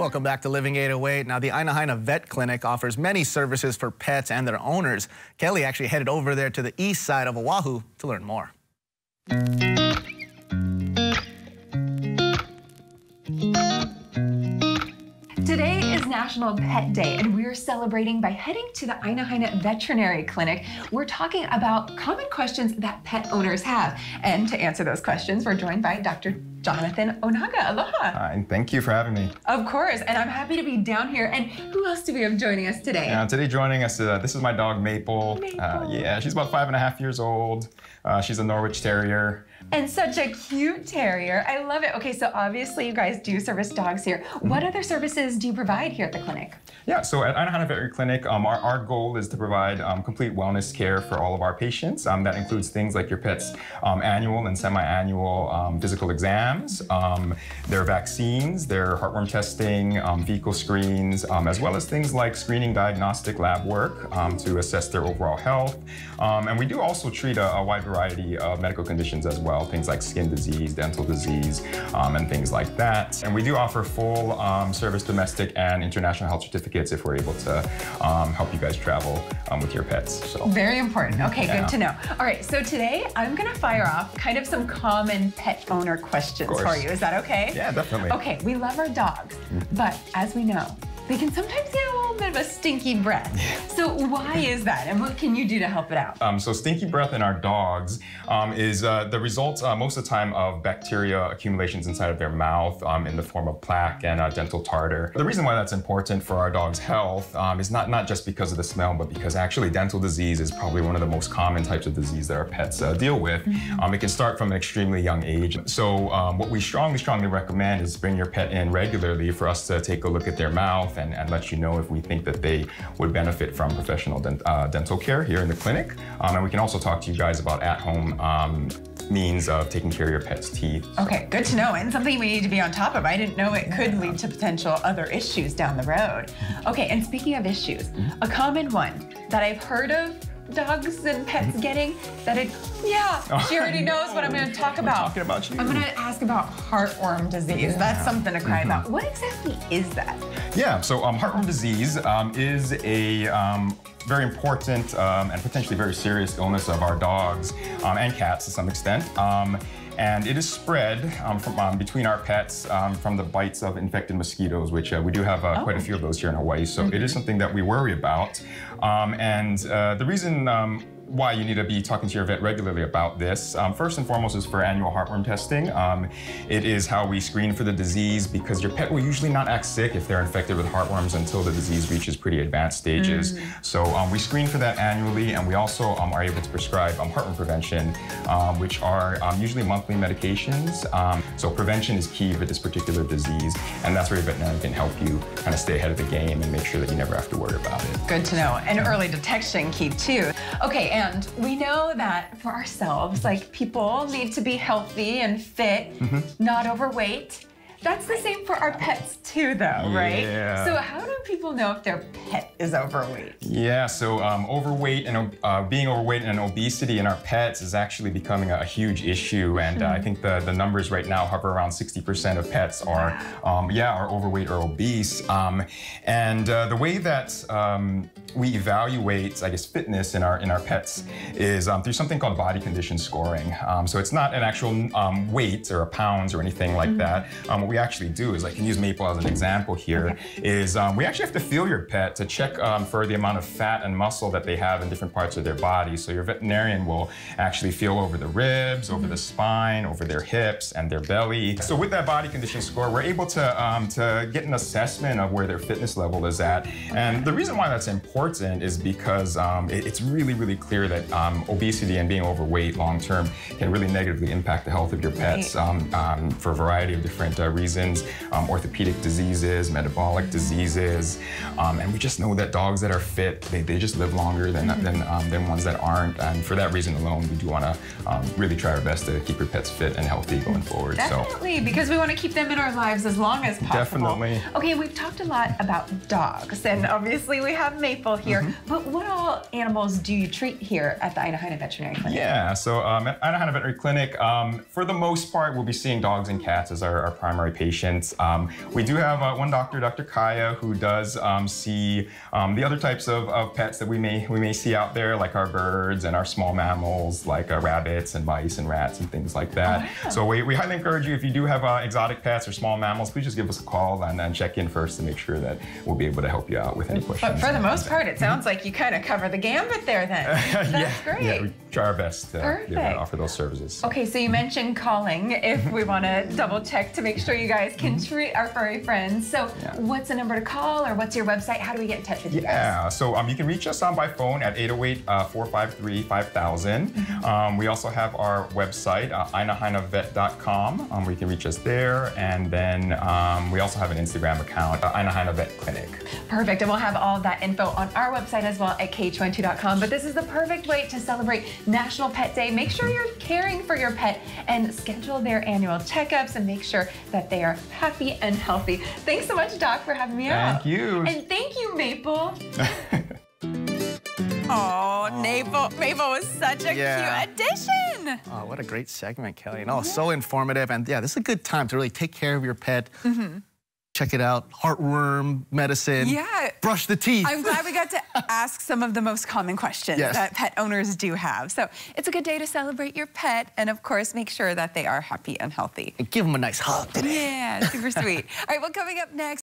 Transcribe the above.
Welcome back to Living 808. Now, the Aina Haina Vet Clinic offers many services for pets and their owners. Kelly actually headed over there to the east side of Oahu to learn more. Today is National Pet Day, and we're celebrating by heading to the Aina Haina Veterinary Clinic. We're talking about common questions that pet owners have. And to answer those questions, we're joined by Dr. Jonathan Onaga. Aloha. Hi, and thank you for having me. Of course, and I'm happy to be down here. And who else do we have joining us today? Today joining us, this is my dog Maple. Yeah, she's about 5.5 years old. She's a Norwich Terrier. And such a cute terrier. I love it. Okay, so obviously you guys do service dogs here. What other services do you provide here at the clinic? Yeah, so at Aina Haina Veterinary Clinic, our goal is to provide complete wellness care for all of our patients. That includes things like your pet's annual and semi-annual physical exams, their vaccines, their heartworm testing, fecal screens, as well as things like screening diagnostic lab work to assess their overall health. And we do also treat a wide variety of medical conditions as well, things like skin disease, dental disease, and things like that. And we do offer full service domestic and international health certificates if we're able to help you guys travel with your pets. So. Very important. Okay, good to know. All right, so today I'm going to fire off kind of some common pet owner questions for you. Is that okay? Yeah, definitely. Okay, we love our dogs, but as we know, they can sometimes get a little bit of a stinky breath. So why is that, and what can you do to help it out? So stinky breath in our dogs is the result most of the time of bacteria accumulations inside of their mouth in the form of plaque and dental tartar. The reason why that's important for our dog's health is not just because of the smell, but because actually dental disease is probably one of the most common types of disease that our pets deal with. It can start from an extremely young age. So what we strongly recommend is bring your pet in regularly for us to take a look at their mouth and let you know if we think that they would benefit from professional dental care here in the clinic. And we can also talk to you guys about at-home means of taking care of your pet's teeth. Okay, good to know, and something we need to be on top of. I didn't know it could lead to potential other issues down the road. Okay, and speaking of issues, a common one that I've heard of dogs and pets getting, she already knows what I'm going to talk about. We're talking about you. I'm going to ask about heartworm disease. That's something to cry about. What exactly is that? Yeah, so heartworm disease is a very important and potentially very serious illness of our dogs and cats to some extent. And it is spread from between our pets from the bites of infected mosquitoes, which we do have quite a few of those here in Hawaii. So it is something that we worry about. And the reason why you need to be talking to your vet regularly about this. First and foremost is for annual heartworm testing. It is how we screen for the disease because your pet will usually not act sick if they're infected with heartworms until the disease reaches pretty advanced stages. So we screen for that annually, and we also are able to prescribe heartworm prevention, which are usually monthly medications. So prevention is key for this particular disease, and that's where your veterinarian can help you kind of stay ahead of the game and make sure that you never have to worry about it. Good to know, and early detection key too. Okay, and we know that for ourselves, like, people need to be healthy and fit, not overweight. That's the same for our pets too, though, right? Yeah. So how do people know if their pet is overweight? Yeah, so overweight and being overweight and obesity in our pets is actually becoming a huge issue, and I think the numbers right now hover around 60% of pets are overweight or obese. And the way that we evaluate, I guess, fitness in our pets is through something called body condition scoring. So it's not an actual weight or a pounds or anything like that. What we actually do is, I can use Maple as an example here, is we actually have to feel your pet to check for the amount of fat and muscle that they have in different parts of their body. So your veterinarian will actually feel over the ribs, over the spine, over their hips and their belly. So with that body condition score, we're able to get an assessment of where their fitness level is at. And the reason why that's important is because it's really clear that obesity and being overweight long-term can really negatively impact the health of your pets for a variety of different reasons, orthopedic diseases, metabolic diseases, and we just know that dogs that are fit, they just live longer than ones that aren't, and for that reason alone, we do want to really try our best to keep your pets fit and healthy going forward. Definitely, because we want to keep them in our lives as long as possible. Definitely. Okay, we've talked a lot about dogs, and obviously we have Maple here, but what all animals do you treat here at the Aina Haina Veterinary Clinic? Yeah, so at Aina Haina Veterinary Clinic, for the most part, we'll be seeing dogs and cats as our primary primary patients. We do have one doctor, Dr. Kaya, who does see the other types of pets that we may see out there, like our birds and our small mammals, like rabbits and mice and rats and things like that. Oh, wow. So we highly encourage you, if you do have exotic pets or small mammals, please just give us a call and then check in first to make sure that we'll be able to help you out with any questions. But for the most part, it sounds like you kind of cover the gambit there then. That's great. Yeah, we try our best to offer those services. Okay, so you mentioned calling if we want to double check to make sure you guys can treat our furry friends. So what's the number to call, or what's your website? How do we get in touch with you guys? Yeah, so you can reach us by phone at 808-453-5000. We also have our website, AinaHainaVet.com. We can reach us there, and then we also have an Instagram account, Aina Haina Vet Clinic. Perfect, and we'll have all of that info on our website as well at KH12.com. But this is the perfect way to celebrate National Pet Day. Make sure you're caring for your pet and schedule their annual checkups and make sure that they are happy and healthy. Thanks so much, Doc, for having me out. Thank you. And thank you, Maple. Oh, Maple was such a cute addition. Oh, what a great segment, Kelly. No, so informative. And yeah, this is a good time to really take care of your pet. Check it out. Heartworm medicine. Yeah. Brush the teeth. I'm glad we got to ask some of the most common questions that pet owners do have. So it's a good day to celebrate your pet and, of course, make sure that they are happy and healthy. And give them a nice hug today. Yeah, super sweet. All right, well, coming up next.